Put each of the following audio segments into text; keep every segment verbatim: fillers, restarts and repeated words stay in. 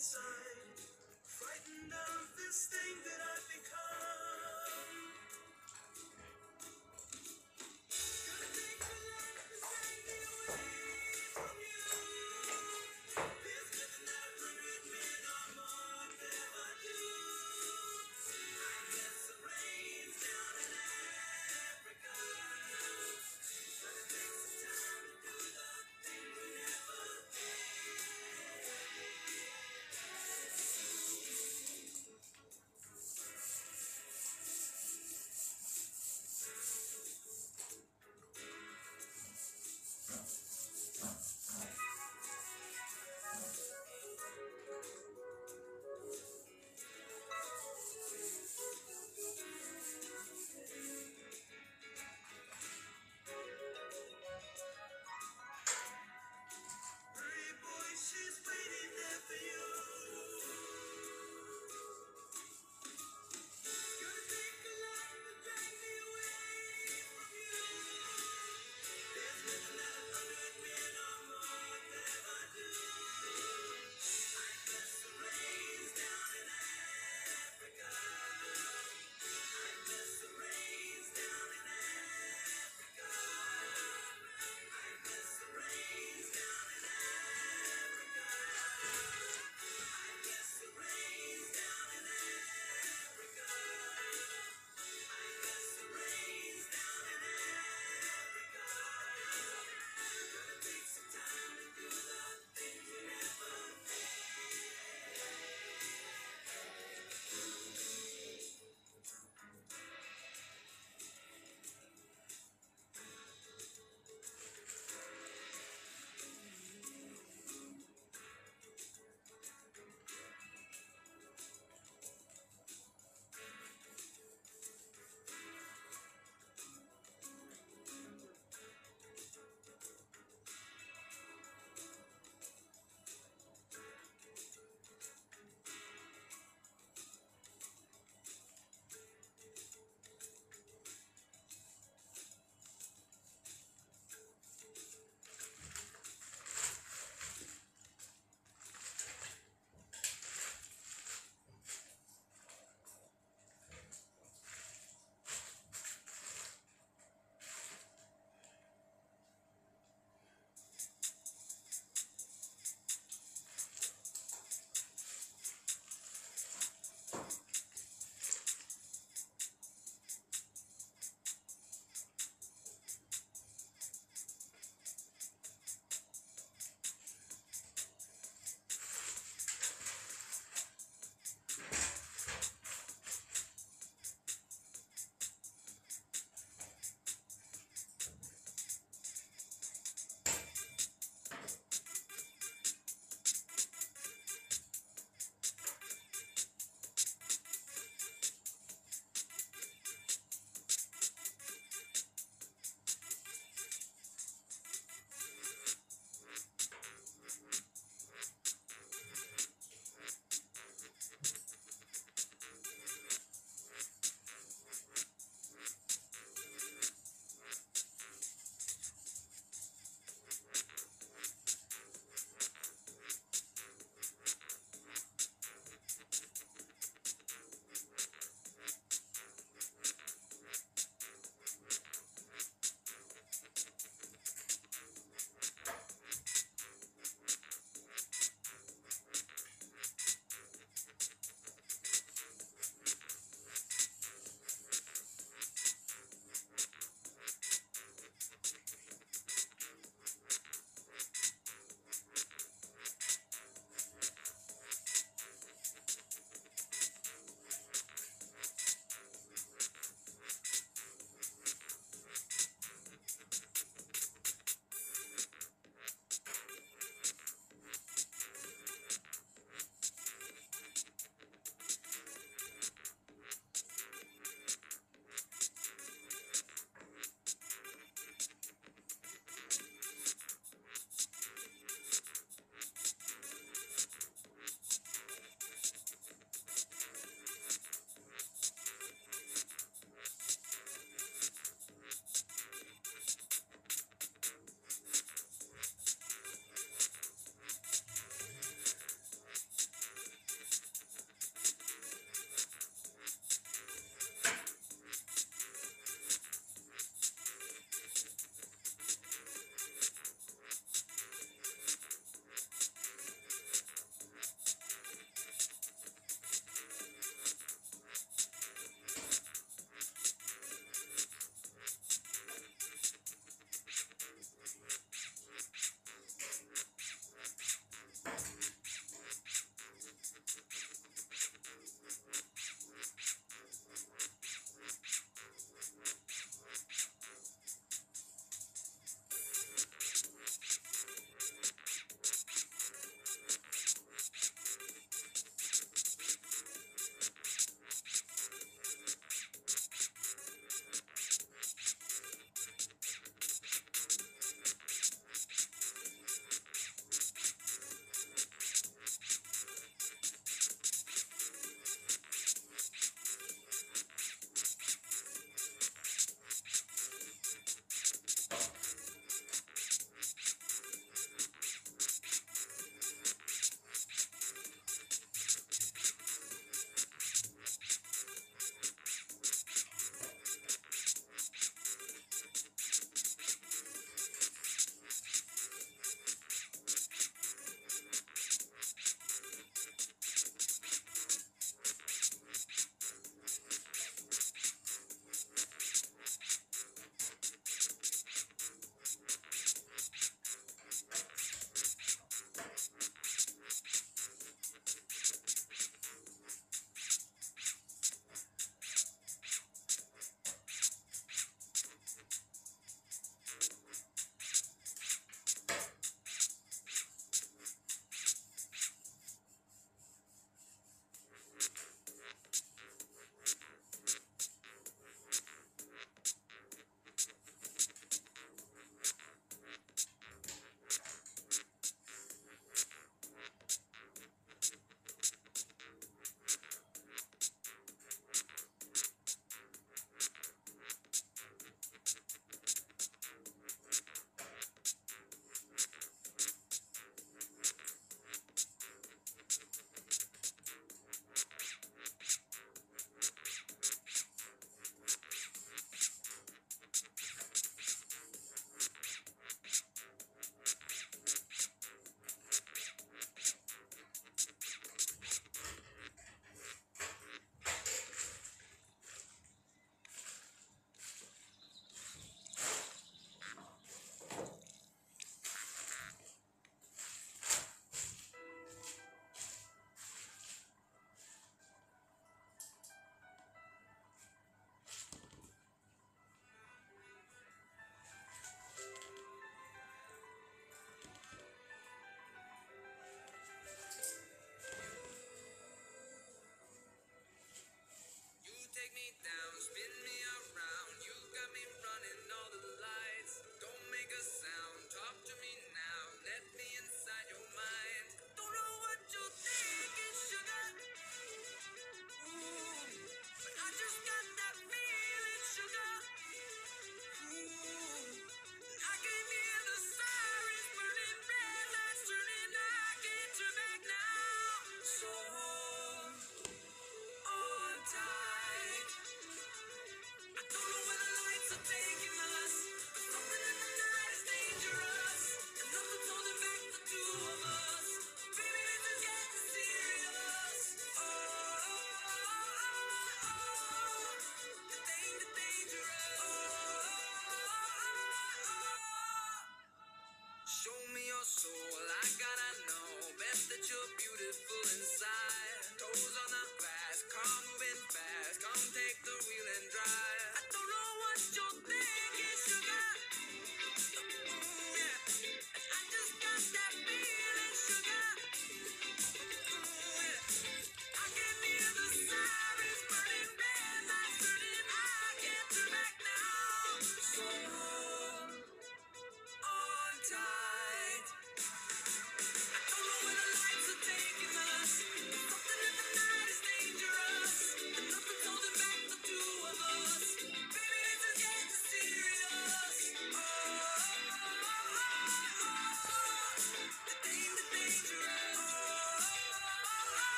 inside, frightened of this thing that I've become. Gonna take the life and take me away from you. There's nothing that a hundred men or more could ever do. I guess the rain's down in Africa. Gonna take some time to do the thing we never did.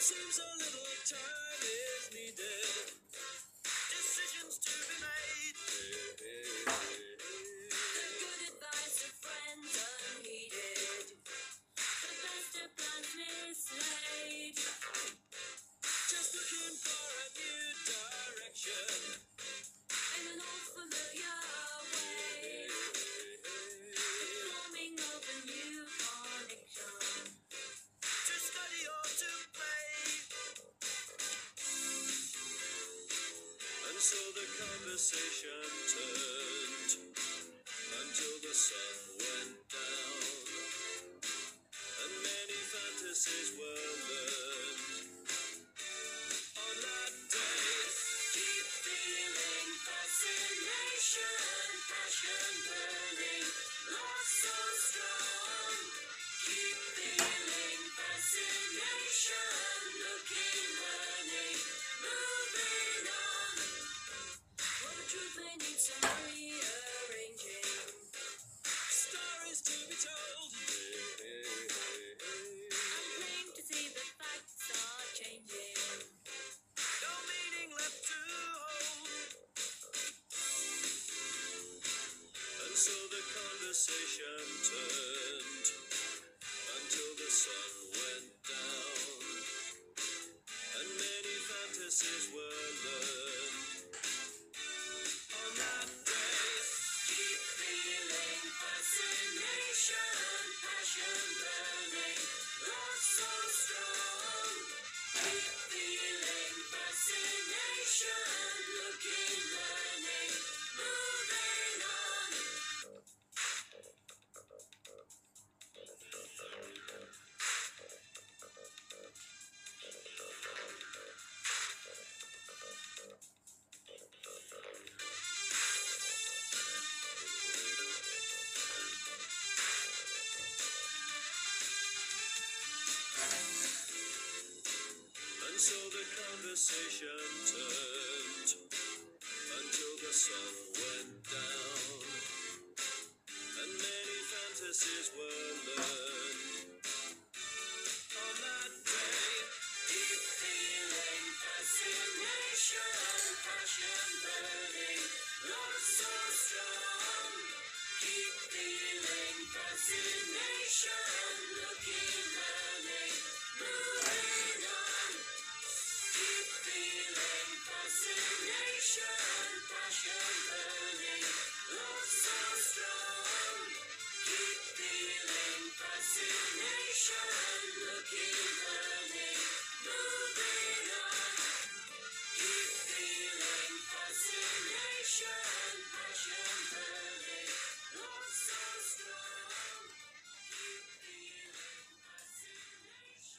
Seems a little time is needed. Decisions to be made. The good advice of friends unheeded. The best of plans mislaid. Just looking for a new direction in an old familiar way. The forming of a new connection. To study or to play. And so the conversation turned until the sun went down, and many fantasies were learned on that day. Keep feeling fascination, passion burning, love so strong. Keep feeling fascination, looking, learning, moving on. Well, the truth may need some rearranging. Stories to be told. I'm plain to see the facts are changing. No meaning left to hold. And so the conversation turned until the sun went down, and many fantasies were learned on that day. Keep feeling fascination, passion burning, love so strong. Keep feeling fascination, looking, learning, moving on. And so the conversation turned until the sun went down, and many fantasies were learned on that day. Keep feeling fascination, passion burning, love so strong. Keep feeling fascination, looking, learning, moving on. Keep feeling fascination, passion burning, love so strong. Keep feeling fascination, looking, learning, moving on. Keep feeling fascination, passion burning, love so strong. Keep feeling fascination.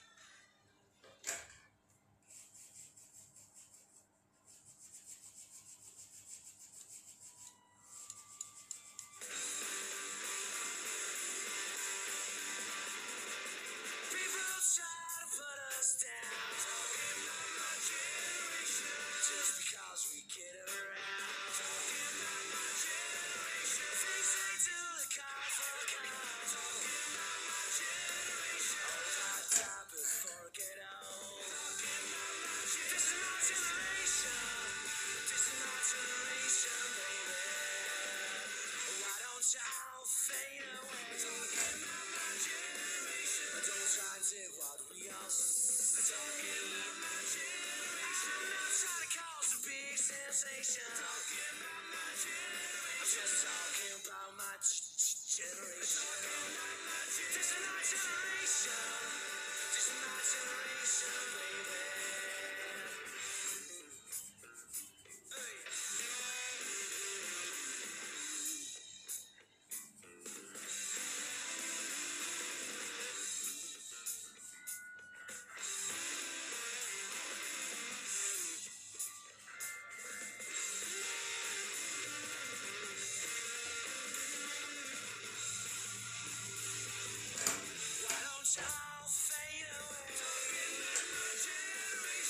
People try to put us down, talking about my generation, just because we get around. Talking about my generation, things they do that cause for cause. Talking about my generation, all I die before I get old. Talking about my generation, this is my generation, this is my generation, baby. Why don't y'all fade away? Talking about my generation, don't try and take what we all see. Talking about my generation, I'm not trying to cause a big sensation. Talking about my generation, I'm just talking about my generation. Talking about my generation, this is my generation, this is my generation, baby. Hey. Why don't y'all fade away? Talking about my generation.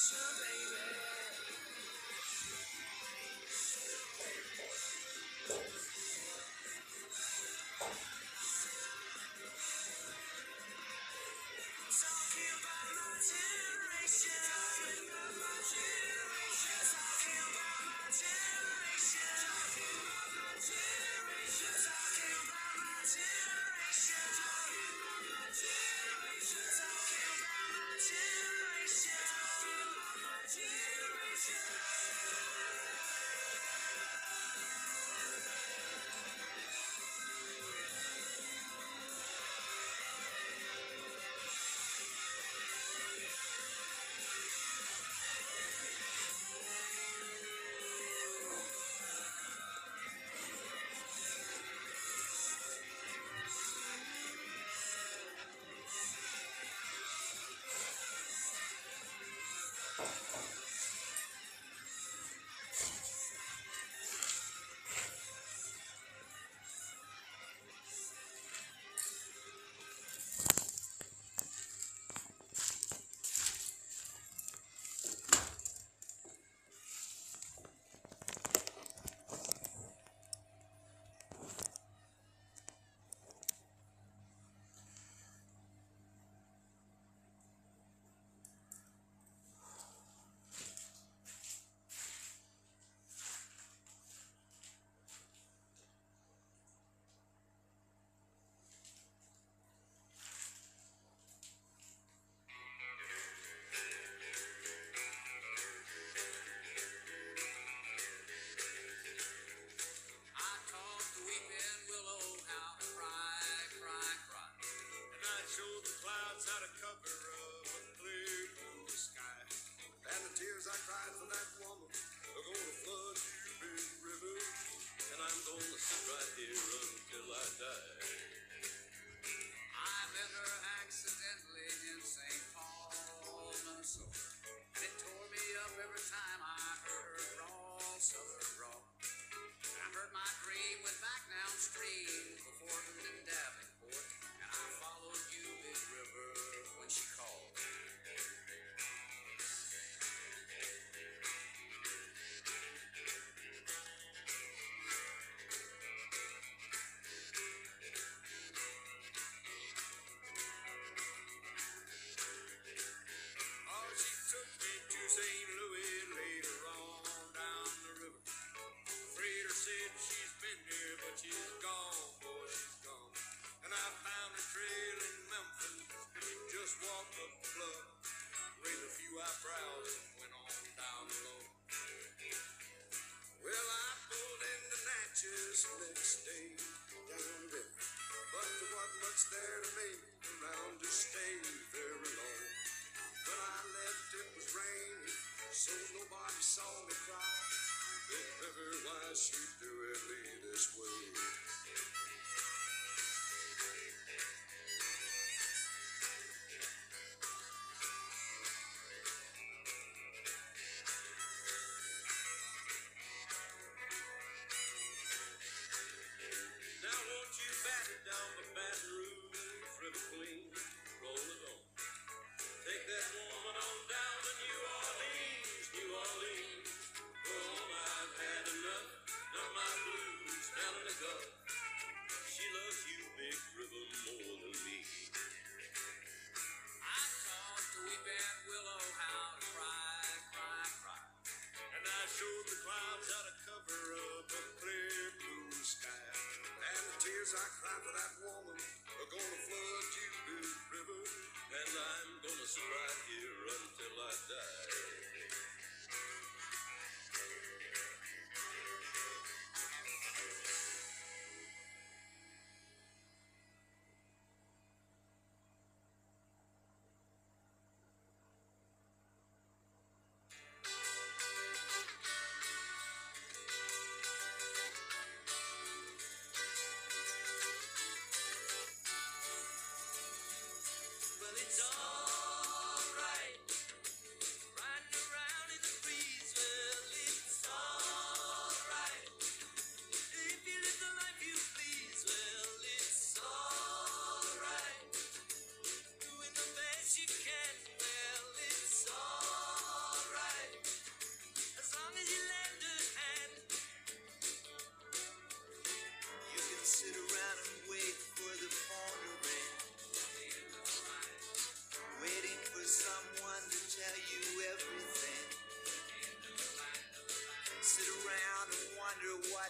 Now I've had enough, now my blues down in the gut.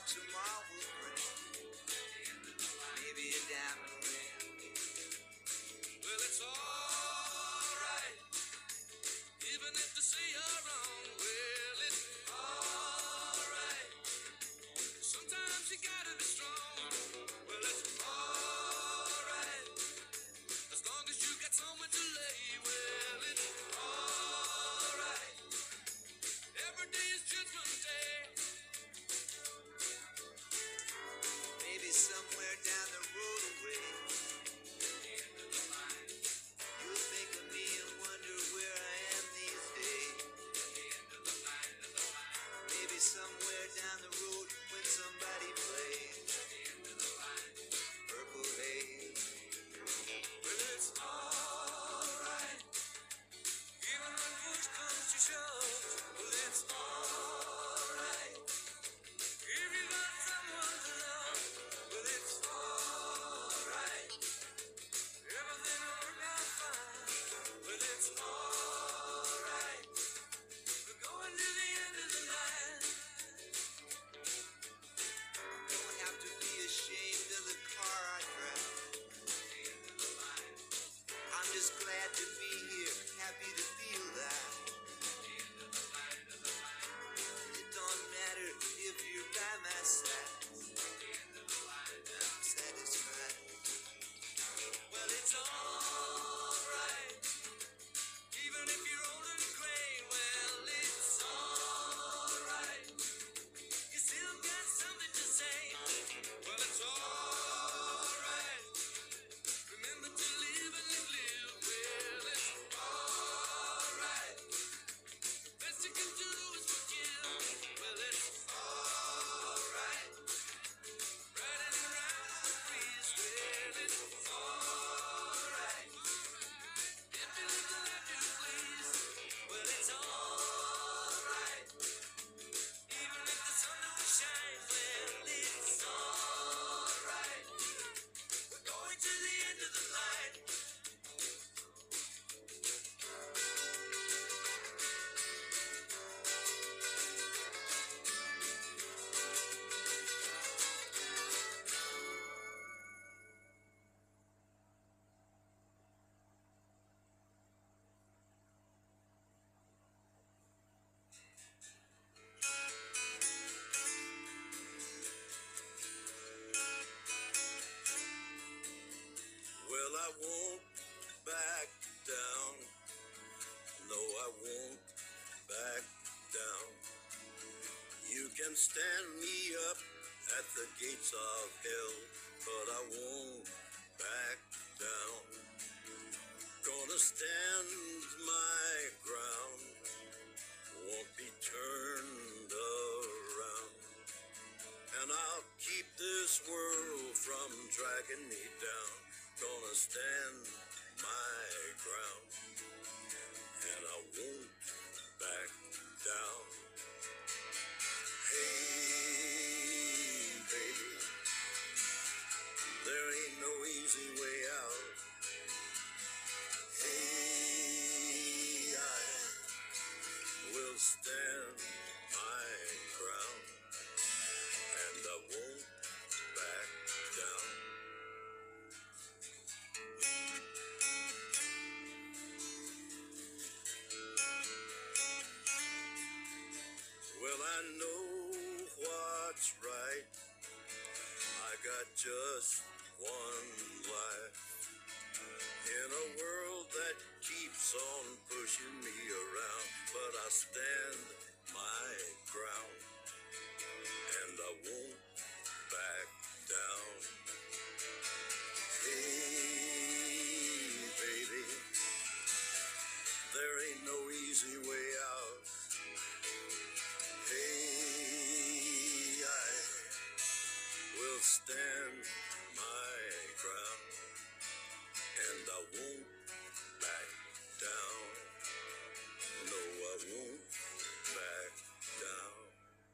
tomorrow will bring. Maybe a diamond ring. Well, it's alright, even if they say you're wrong. Well, it's alright. Sometimes you gotta be strong. Well, it's alright, as long as you got somewhere to lay. Well, it's alright. Every day is Judgment Day. Maybe somewhere down the road away, you'll think of me and wonder where I am these days. Maybe somewhere down the road when somebody plays Purple Haze. Well, it's alright, even when push comes to shove. Well, it's alright, if you got someone to love. Well, it's alright, everything will work out fine. Well, it's alright, we're going to the end of the line. Don't have to be ashamed of the car I drive. I'm just glad to be here, happy to feel that. It don't matter if you're by my side, I'm satisfied. Well, it's alright, even if you're old and gray. Well, it's alright, you still got something to say. Well, it's alright, remember to live and live, live. Well, it's alright, the best you can do is forgive. Well, it's alright, riding around on the breeze. Well, it's alright, if you live the life you please. Well, it's alright, even if the sun don't shine. Well, it's alright, we're going to the end of the line. Well, I won't back down. No, I won't back down. You can stand me up at the gates of hell, but I won't back down. Gonna stand my ground, won't be turned around. And I'll keep this world from dragging me down. Gonna stand my ground, and I won't back down. Hey, baby, there ain't no easy way out. Hey, I will stand my ground, and I won't back down. Well, I know what's right. I got just one life in a world that keeps on pushing me around, but I stand my ground, and I won't back down. Hey, baby, there ain't no easy way out. Hey, I will stand my ground, and I won't back down. No, I won't back down.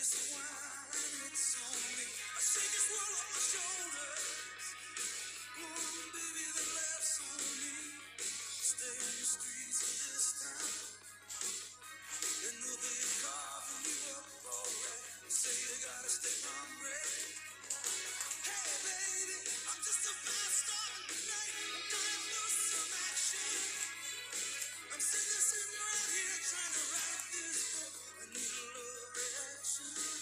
glass of wine, it's on me. I shake this world off my shoulders. Oh, baby, the laughs on me. Stay on the streets of this town, and they'll be carving you up alright. Say you gotta stay hungry. Hey, baby, I'm just a fast star tonight. I'm dying for some action. I'm sitting, sitting right here trying to write this book. I need a little reaction.